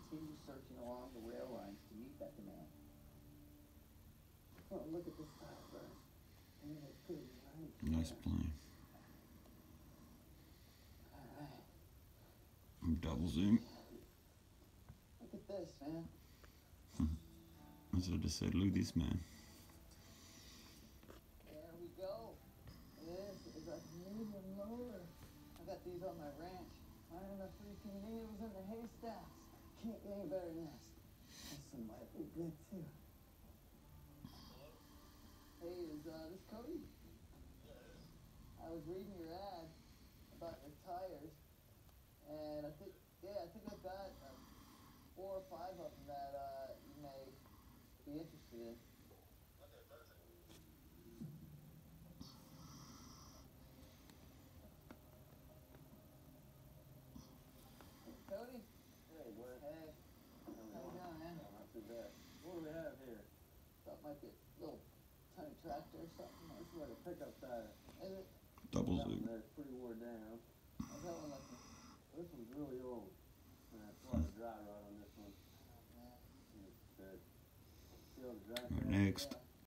continue searching along the rail lines to meet that demand. Oh, look at this tire burn. Nice plane. Double zoom. Look at this, man. That's what I just said. Look at this, man. There we go. This is a medium loader. I got these on my ranch. Finding the freaking needles in the haystacks. Can't get any better than this. This one might be good too. Hey, is this Cody? I was reading your ad about your tires, and I think I've got 4 or 5 of them that you may be interested in. Cody? Hey, Blair. Hey. How you doing, man? Yeah, not too bad. What do we have here? Thought might be a little tiny tractor or something. This is like a pickup tire. Is it? Double That one zoom. there's pretty worn down. How's that one looking? This one's really old. That's a lot of dry rot on this one. Oh, man. It's good. See all the dry Right, next. Yeah.